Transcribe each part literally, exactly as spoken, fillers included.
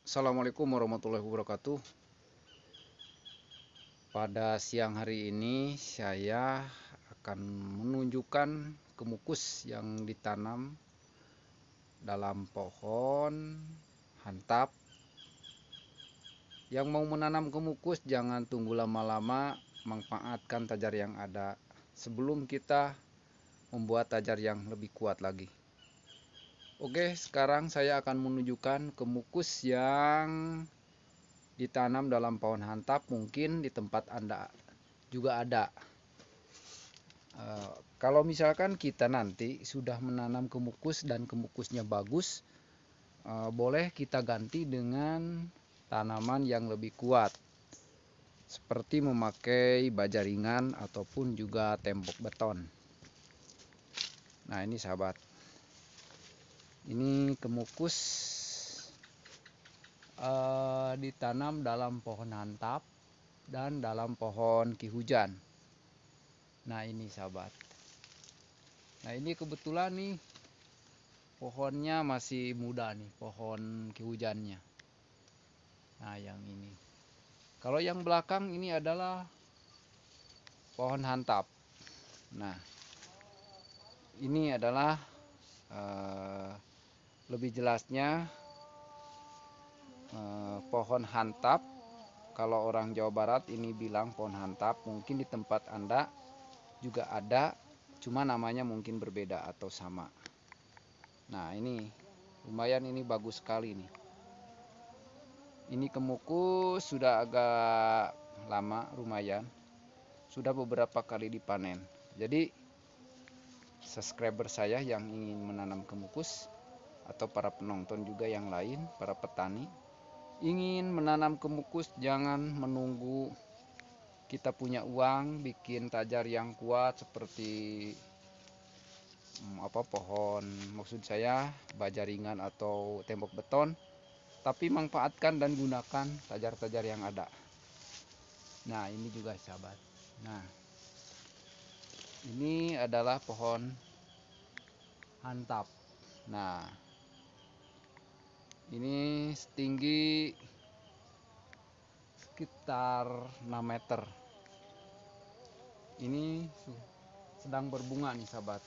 Assalamualaikum warahmatullahi wabarakatuh. Pada siang hari ini saya akan menunjukkan kemukus yang ditanam dalam pohon hantap. Yang mau menanam kemukus jangan tunggu lama-lama, manfaatkan tajar yang ada sebelum kita membuat tajar yang lebih kuat lagi. Oke, sekarang saya akan menunjukkan kemukus yang ditanam dalam pohon hantap. Mungkin di tempat Anda juga ada. E, kalau misalkan kita nanti sudah menanam kemukus dan kemukusnya bagus, e, boleh kita ganti dengan tanaman yang lebih kuat, seperti memakai baja ringan ataupun juga tembok beton. Nah, ini sahabat, ini kemukus uh, ditanam dalam pohon hantap dan dalam pohon ki hujan. Nah, ini sahabat. Nah, ini kebetulan nih pohonnya masih muda nih, pohon ki hujannya. Nah, yang ini. Kalau yang belakang ini adalah pohon hantap. Nah, ini adalah uh, lebih jelasnya uh, pohon hantap. Kalau orang Jawa Barat ini bilang pohon hantap, mungkin di tempat Anda juga ada, cuma namanya mungkin berbeda atau sama. Nah, ini lumayan, ini bagus sekali nih. Ini kemukus sudah agak lama, lumayan. Sudah beberapa kali dipanen. Jadi subscriber saya yang ingin menanam kemukus atau para penonton juga yang lain, para petani ingin menanam kemukus, jangan menunggu kita punya uang bikin tajar yang kuat seperti hmm, apa pohon, maksud saya baja ringan atau tembok beton, tapi manfaatkan dan gunakan tajar-tajar yang ada. Nah, ini juga sahabat. Nah, ini adalah pohon hantap. Nah, ini setinggi sekitar enam meter. Ini sedang berbunga nih sahabat.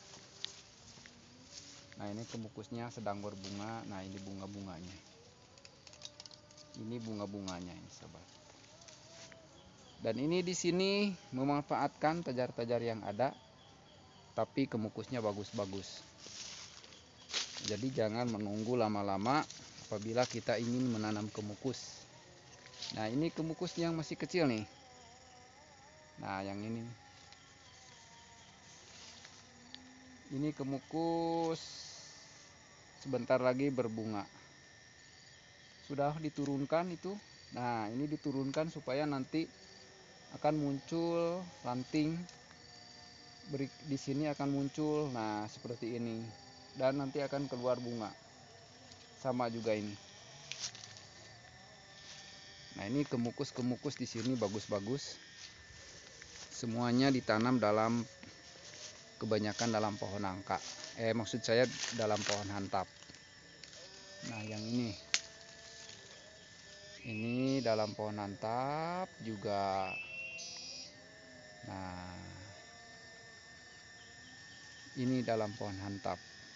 Nah, ini kemukusnya sedang berbunga. Nah, ini bunga-bunganya. Ini bunga-bunganya ini sahabat. Dan ini di sini memanfaatkan tajar-tajar yang ada, tapi kemukusnya bagus-bagus. Jadi jangan menunggu lama-lama apabila kita ingin menanam kemukus. Nah, ini kemukus yang masih kecil nih. Nah, yang ini. Ini kemukus sebentar lagi berbunga. Sudah diturunkan itu. Nah, ini diturunkan supaya nanti akan muncul ranting. Di sini akan muncul, nah seperti ini. Dan nanti akan keluar bunga. Sama juga ini. Nah, ini kemukus-kemukus di sini bagus-bagus. Semuanya ditanam dalam, kebanyakan dalam pohon nangka. Eh, maksud saya dalam pohon hantap. Nah, yang ini. Ini dalam pohon hantap juga. Nah, ini dalam pohon hantap.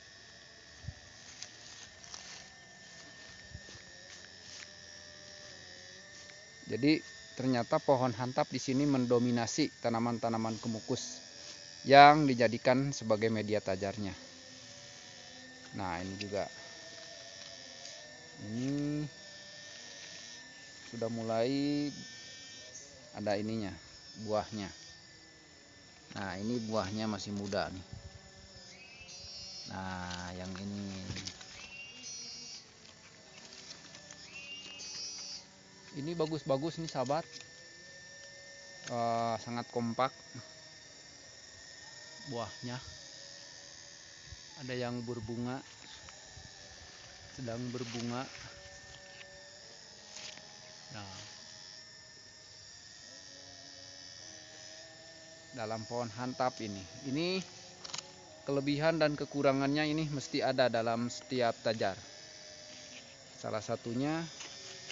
Jadi ternyata pohon hantap di sini mendominasi tanaman-tanaman kemukus yang dijadikan sebagai media tajarnya. Nah, ini juga. Ini sudah mulai ada ininya, buahnya. Nah, ini buahnya masih muda nih. Nah, yang ini. Ini bagus-bagus nih sahabat. Uh, sangat kompak buahnya. Ada yang berbunga, sedang berbunga. Nah, dalam pohon hantap ini. Ini kelebihan dan kekurangannya ini mesti ada dalam setiap tajar. Salah satunya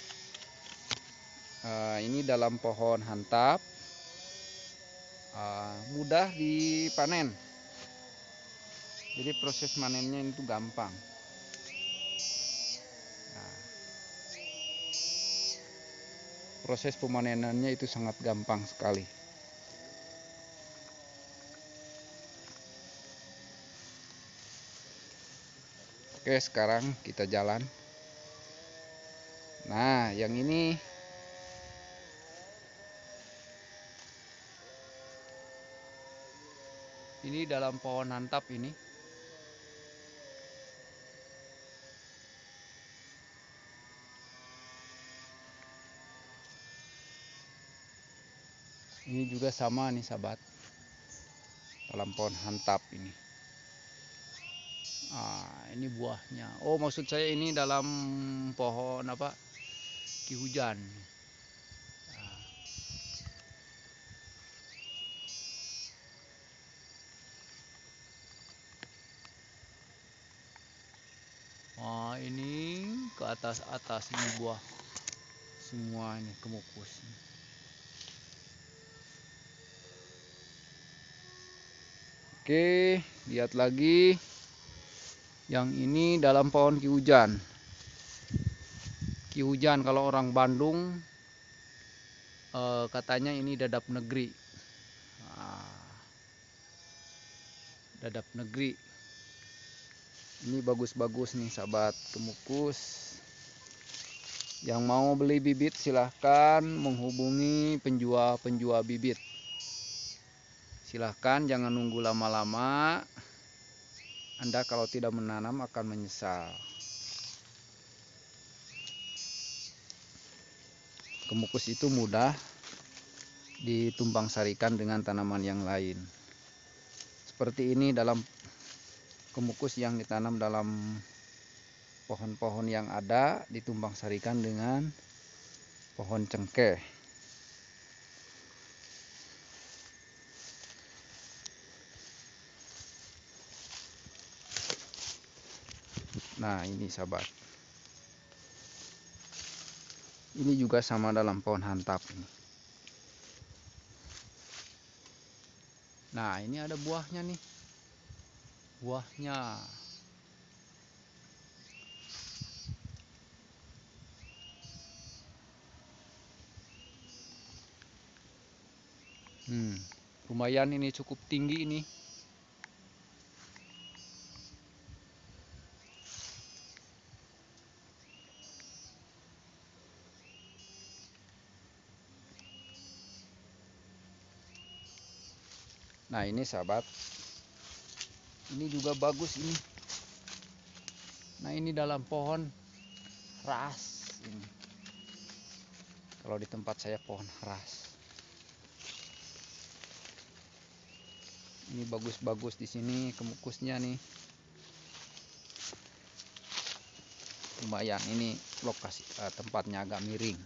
Uh, ini dalam pohon hantap, uh, mudah dipanen. Jadi proses manennya itu gampang. Nah, proses pemanenannya itu sangat gampang sekali. Oke, sekarang kita jalan. Nah, yang ini ini dalam pohon hantap ini. Ini juga sama nih sahabat, dalam pohon hantap ini. Ah, ini buahnya. Oh, maksud saya ini dalam pohon apa? Ki hujan. Ah, ini ke atas-atas ini buah. Semua ini kemukus. Oke, lihat lagi. Yang ini dalam pohon ki hujan. Ki hujan kalau orang Bandung eh, katanya ini dadap negeri. Nah, dadap negeri. Ini bagus-bagus nih sahabat kemukus. Yang mau beli bibit silahkan menghubungi penjual-penjual bibit. Silahkan jangan nunggu lama-lama. Anda kalau tidak menanam akan menyesal. Kemukus itu mudah ditumpang sarikan dengan tanaman yang lain. Seperti ini dalam kemukus yang ditanam dalam pohon-pohon yang ada, ditumpang sarikan dengan pohon cengkeh. Nah, ini sahabat. Ini juga sama dalam pohon hantap ini. Nah, ini ada buahnya nih. Buahnya. Hmm, lumayan ini, cukup tinggi ini. Nah, ini sahabat. Ini juga bagus ini. Nah, ini dalam pohon ras ini. Kalau di tempat saya pohon ras. Ini bagus-bagus di sini kemukusnya nih. Lumayan, ini lokasi uh, tempatnya agak miring.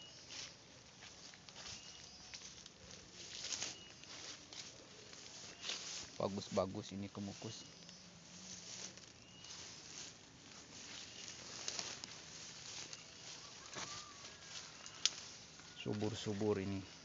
Bagus-bagus ini kemukus. Subur-subur ini.